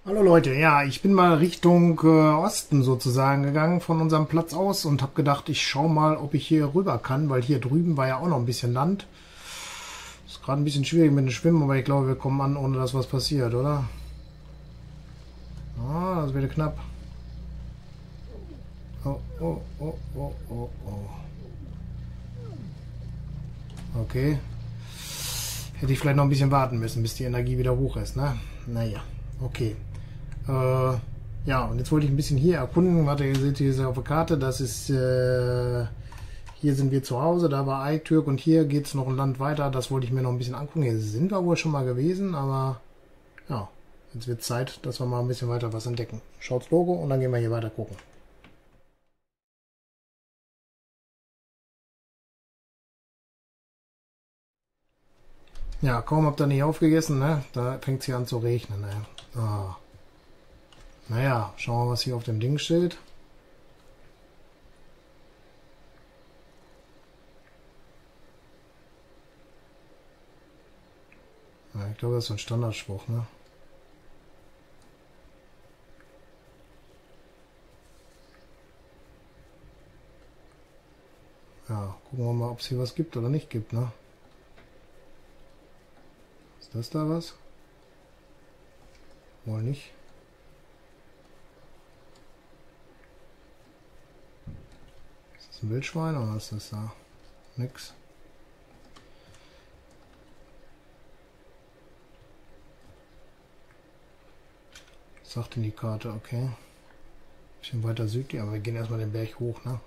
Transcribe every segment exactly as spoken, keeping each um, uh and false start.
Hallo Leute, ja, ich bin mal Richtung äh, Osten sozusagen gegangen von unserem Platz aus und habe gedacht, ich schaue mal, ob ich hier rüber kann, weil hier drüben war ja auch noch ein bisschen Land. Ist gerade ein bisschen schwierig mit dem Schwimmen, aber ich glaube, wir kommen an, ohne dass was passiert, oder? Ah, das wird knapp. Oh, oh, oh, oh, oh, oh. Okay. Hätte ich vielleicht noch ein bisschen warten müssen, bis die Energie wieder hoch ist, ne? Naja, okay. Äh, ja, und jetzt wollte ich ein bisschen hier erkunden. Warte, ihr seht hier auf der Karte, das ist, äh, hier sind wir zu Hause, da war Eiktürk und hier geht es noch ein Land weiter. Das wollte ich mir noch ein bisschen angucken. Hier sind wir wohl schon mal gewesen, aber ja, jetzt wird Zeit, dass wir mal ein bisschen weiter was entdecken. Schaut's Logo und dann gehen wir hier weiter gucken. Ja, kaum habt ihr nicht aufgegessen, ne? Da fängt es hier an zu regnen, ne? Ah. Naja, schauen wir, was hier auf dem Ding steht. Ja, ich glaube, das ist so ein Standardspruch, ne? Ja, gucken wir mal, ob es hier was gibt oder nicht gibt, ne? Ist das da was? Wohl nicht. Ist das ein Wildschwein oder was ist das da? Nix. Was sagt denn die Karte? Okay. Bisschen weiter südlich, aber wir gehen erstmal den Berg hoch, ne?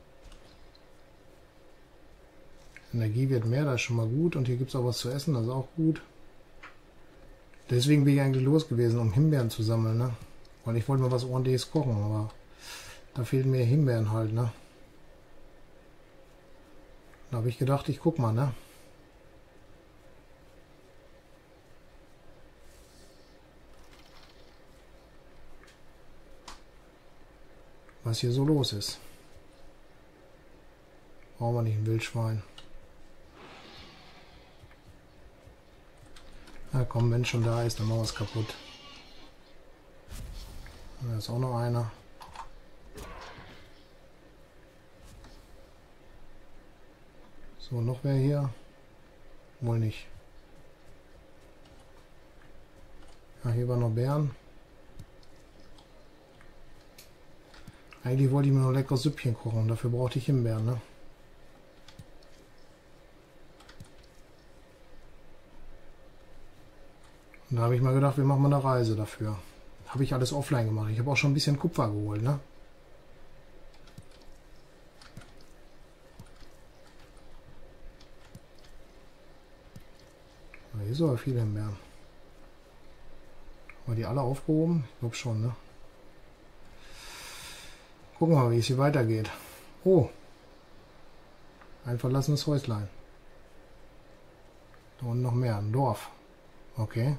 Energie wird mehr, das ist schon mal gut. Und hier gibt es auch was zu essen, das ist auch gut. Deswegen bin ich eigentlich los gewesen, um Himbeeren zu sammeln, ne? Weil ich wollte mal was ordentliches kochen, aber da fehlen mir Himbeeren halt, ne? Da habe ich gedacht, ich guck mal, ne? Was hier so los ist. Brauchen wir nicht ein Wildschwein. Na komm, wenn schon da ist, dann machen wir es kaputt. Da ist auch noch einer. So, noch wer hier? Wohl nicht. Ja, hier waren noch Bären. Eigentlich wollte ich mir noch ein leckeres Süppchen kochen. Dafür brauchte ich Himbeeren, ne? Und da habe ich mal gedacht, wir machen mal eine Reise dafür. Habe ich alles offline gemacht. Ich habe auch schon ein bisschen Kupfer geholt, ne? Aber hier ist aber viele Himbeeren. Haben wir die alle aufgehoben? Ich glaube schon, ne? Gucken wir mal, wie es hier weitergeht. Oh. Ein verlassenes Häuslein. Da unten noch mehr. Ein Dorf. Okay.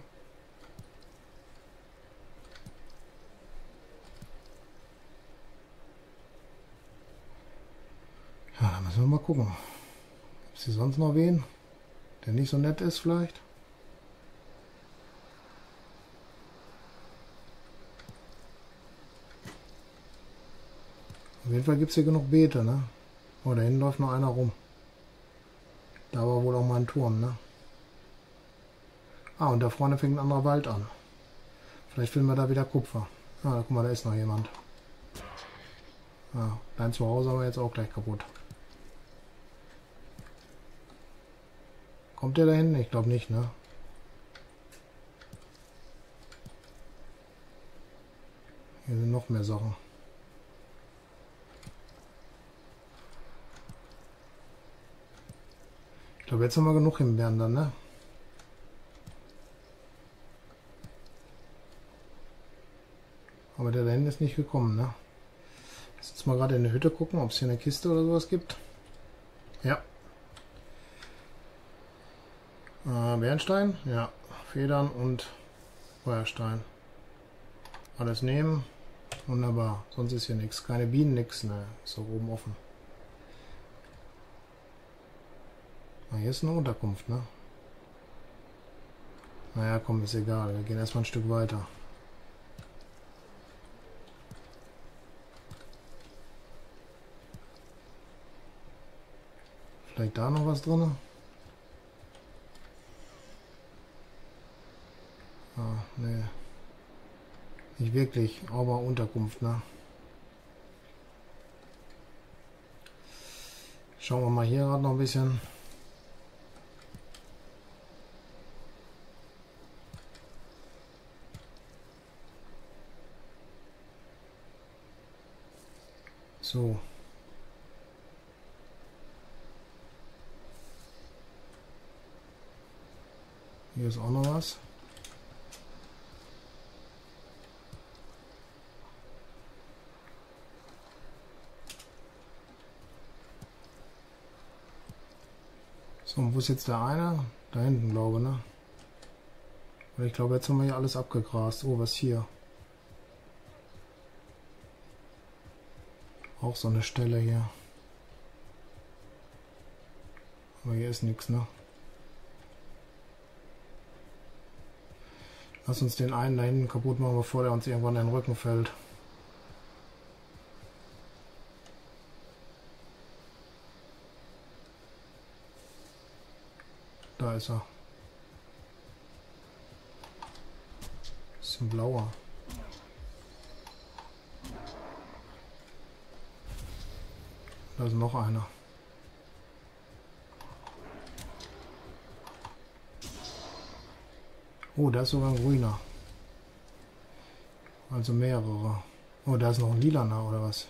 Ja, da müssen wir mal gucken. Gibt es hier sonst noch wen, der nicht so nett ist vielleicht? Auf jeden Fall gibt es hier genug Beete, ne? Oh, da hinten läuft noch einer rum. Da war wohl auch mal ein Turm, ne? Ah, und da vorne fängt ein anderer Wald an. Vielleicht finden wir da wieder Kupfer. Ah, da guck mal, da ist noch jemand. Ah, dein Zuhause haben wir jetzt auch gleich kaputt. Kommt der da hinten? Ich glaube nicht, ne? Hier sind noch mehr Sachen. Ich glaube, jetzt haben wir genug Himbeeren dann, ne? Aber der da hinten ist nicht gekommen, ne? Lass uns mal gerade in der Hütte gucken, ob es hier eine Kiste oder sowas gibt. Ja. Äh, Bernstein? Ja. Federn und Feuerstein. Alles nehmen. Wunderbar. Sonst ist hier nichts. Keine Bienen, nichts. Ne, ist doch oben offen. Ah, hier ist eine Unterkunft, ne? Naja, komm, ist egal. Wir gehen erstmal ein Stück weiter. vielleicht da noch was drin? Ah, nee. Nicht wirklich, aber Unterkunft, ne? Schauen wir mal hier gerade noch ein bisschen. So. Hier ist auch noch was. So, und wo ist jetzt der eine? Da hinten, glaube ich, ne? Weil ich glaube, jetzt haben wir hier alles abgegrast. Oh, was hier? Auch so eine Stelle hier. Aber hier ist nichts, ne? Lass uns den einen da hinten kaputt machen, bevor der uns irgendwann in den Rücken fällt. Da ist er. Ist ein blauer. Da ist noch einer. Oh, da ist sogar ein grüner. Also mehrere. Oh, da ist noch ein lilaner oder was?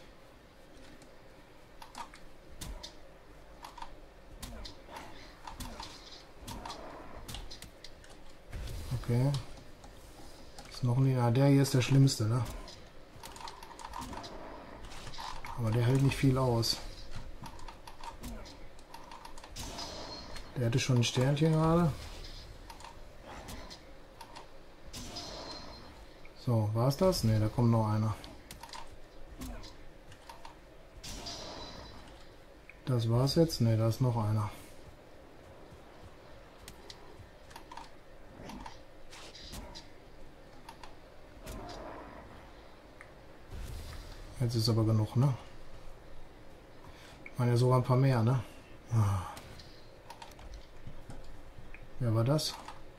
Okay. Ist noch ein lilaner. Der hier ist der schlimmste, ne? Aber der hält nicht viel aus. Der hatte schon ein Sternchen gerade. So, war es das? Ne, da kommt noch einer. Das war's jetzt? Ne, da ist noch einer. Jetzt ist aber genug, ne? Waren ja sogar ein paar mehr, ne? Ah. Wer war das?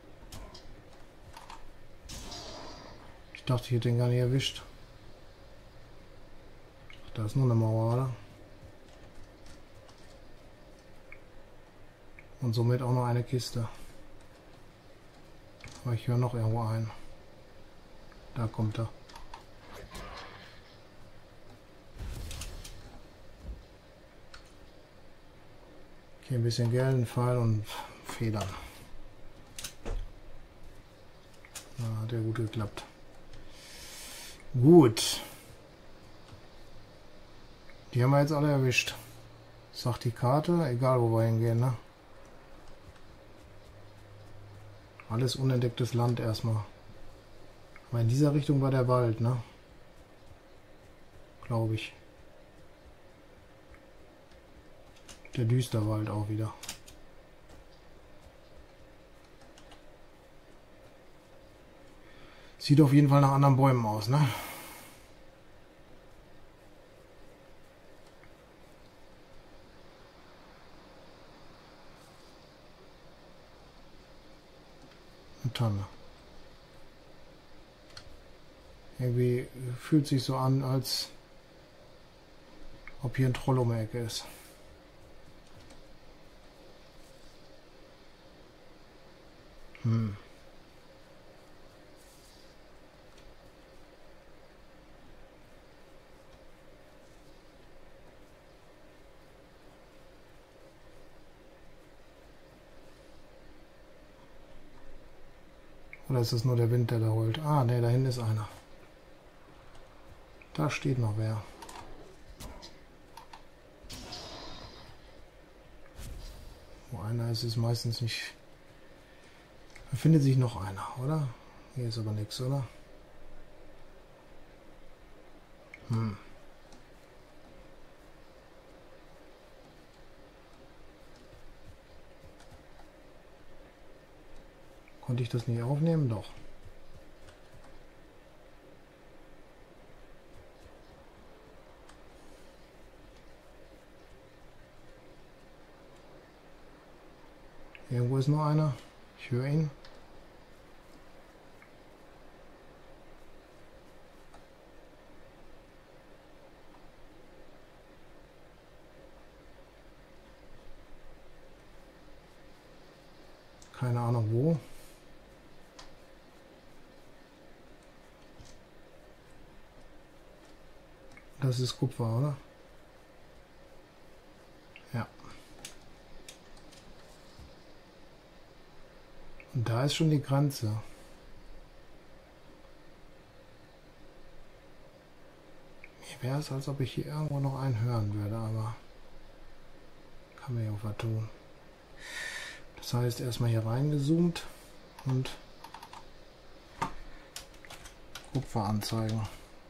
Ich dachte, ich hätte den gar nicht erwischt. Ach, da ist nur eine Mauer, oder? Und somit auch noch eine Kiste. Aber ich höre noch irgendwo einen. Da kommt er. Okay, ein bisschen Geld, ein Pfeil und Federn. Na, hat ja gut geklappt. Gut. Die haben wir jetzt alle erwischt. Sagt die Karte, egal wo wir hingehen, ne? Alles unentdecktes Land erstmal. Aber in dieser Richtung war der Wald, ne? Glaube ich. Der Düsterwald auch wieder. Sieht auf jeden Fall nach anderen Bäumen aus, ne? Eine Tanne. Irgendwie fühlt sich so an, als ob hier ein Troll um die Ecke ist. Hm. Oder ist das nur der Wind, der da heult? Ah, ne, da hinten ist einer. Da steht noch wer. Wo einer ist, ist meistens nicht... Da findet sich noch einer, oder? Hier ist aber nichts, oder? Hm. Konnte ich das nicht aufnehmen? Doch. Irgendwo ist noch einer. Ich höre ihn. Keine Ahnung wo. Das ist Kupfer, oder? Ja. Und da ist schon die Grenze. Mir wäre es, als ob ich hier irgendwo noch einen hören würde, aber kann mir ja auch was tun. Das heißt, erstmal hier reingezoomt und Kupfer anzeigen.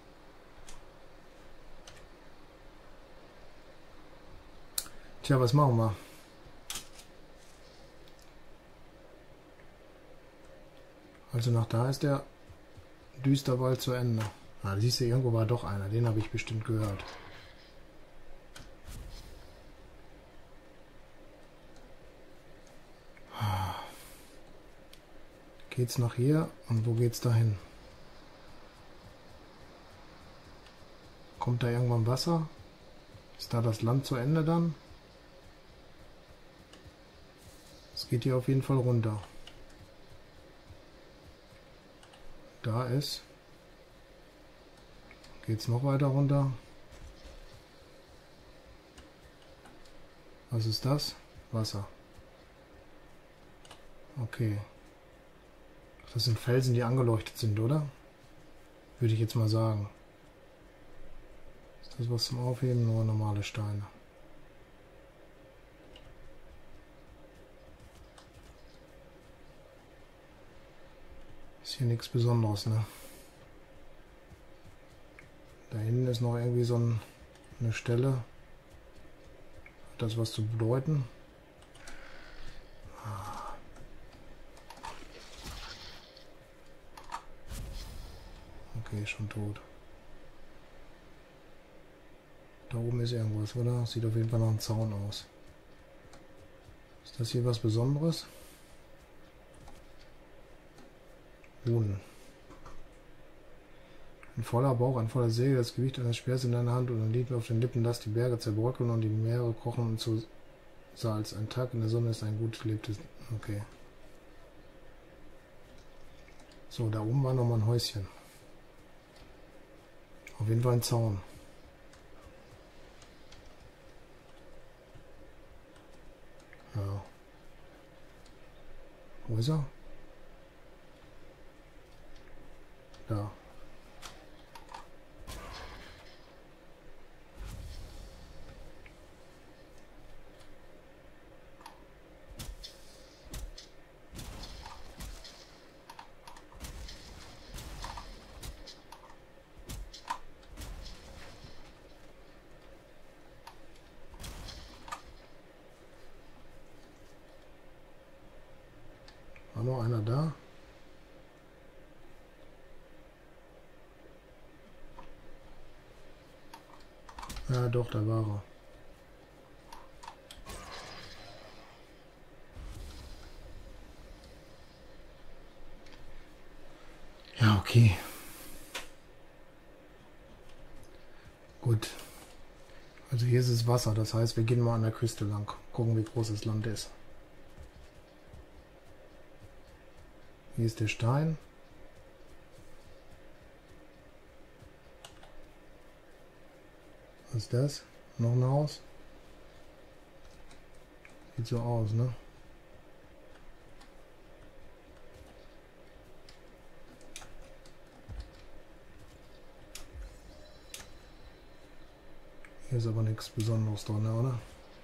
Tja, was machen wir? Also nach da ist der Düsterwald zu Ende. Ah, siehst du, irgendwo war doch einer. Den habe ich bestimmt gehört. Geht's nach hier und wo geht's dahin? Kommt da irgendwann Wasser? Ist da das Land zu Ende dann? Es geht hier auf jeden Fall runter. Da ist. Geht's noch weiter runter? Was ist das? Wasser. Okay. Das sind Felsen, die angeleuchtet sind, oder? Würde ich jetzt mal sagen. Ist das was zum Aufheben? Nur normale Steine. Ist hier nichts Besonderes, ne? Da hinten ist noch irgendwie so ein, eine Stelle. Hat das was zu bedeuten? Okay, schon tot. Da oben ist irgendwas, oder? Sieht auf jeden Fall nach einem Zaun aus. Ist das hier was Besonderes? Runen. Ein voller Bauch, ein voller Segel, das Gewicht eines Speers in deiner Hand und ein Lied auf den Lippen, lass die Berge zerbröckeln und die Meere kochen zu Salz. Ein Tag in der Sonne ist ein gut gelebtes... Okay. So, da oben war nochmal ein Häuschen. Auf jeden Fall ein Zaun. Ja. Wo ist er? Da. War noch einer da? Ja, doch, da war er. Ja, okay. Gut. Also hier ist es Wasser, das heißt, wir gehen mal an der Küste lang, gucken, wie groß das Land ist. Hier ist der Stein. Was ist das? Noch ein Haus? Sieht so aus, ne? Hier ist aber nichts Besonderes drin, oder?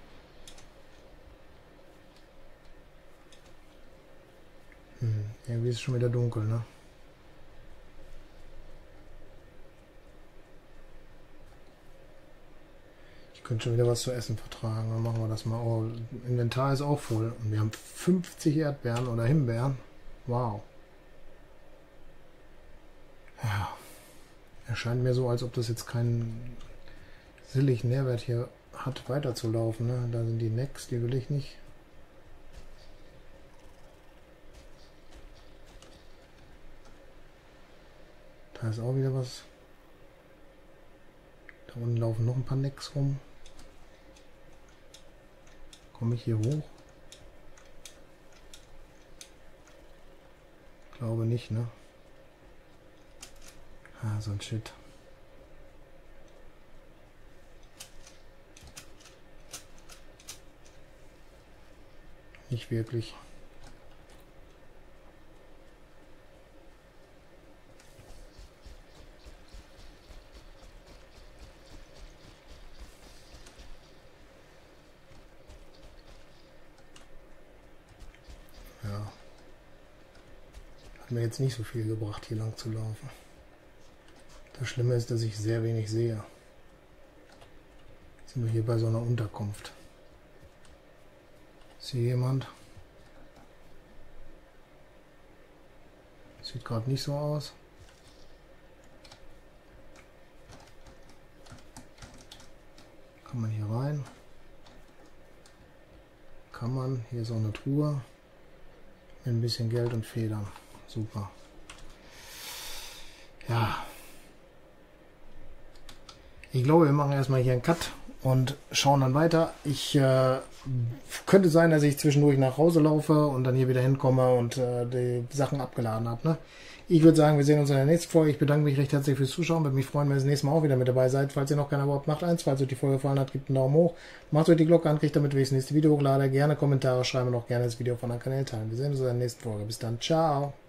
Hm, irgendwie ist es schon wieder dunkel, ne? Ich könnte schon wieder was zu essen vertragen. Dann machen wir das mal. Oh, Inventar ist auch voll. Und wir haben fünfzig Erdbeeren oder Himbeeren. Wow. Ja. Erscheint mir so, als ob das jetzt keinen silligen Nährwert hier hat, weiterzulaufen. Ne? Da sind die Necks, die will ich nicht. Da ist auch wieder was. Da unten laufen noch ein paar Necks rum. Komme ich hier hoch? Glaube nicht, ne? Ah, so ein Shit. Nicht wirklich. Ja. Hat mir jetzt nicht so viel gebracht, hier lang zu laufen. Das Schlimme ist, dass ich sehr wenig sehe. Jetzt sind wir hier bei so einer Unterkunft. Ist hier jemand? Sieht gerade nicht so aus. Kann man hier rein? Kann man. Hier ist auch eine Truhe. Mit ein bisschen Geld und Federn. Super. Ja. Ich glaube, wir machen erstmal hier einen Cut und schauen dann weiter. Ich äh, könnte sein, dass ich zwischendurch nach Hause laufe und dann hier wieder hinkomme und äh, die Sachen abgeladen habe. Ne? Ich würde sagen, wir sehen uns in der nächsten Folge. Ich bedanke mich recht herzlich fürs Zuschauen. Würde mich freuen, wenn ihr das nächste Mal auch wieder mit dabei seid. Falls ihr noch kein Abo habt, macht eins. Falls euch die Folge gefallen hat, gebt einen Daumen hoch. Macht euch die Glocke an, kriegt damit, wenn ich das nächste Video hochlade. Gerne Kommentare schreiben und auch gerne das Video von einem Kanal teilen. Wir sehen uns in der nächsten Folge. Bis dann. Ciao.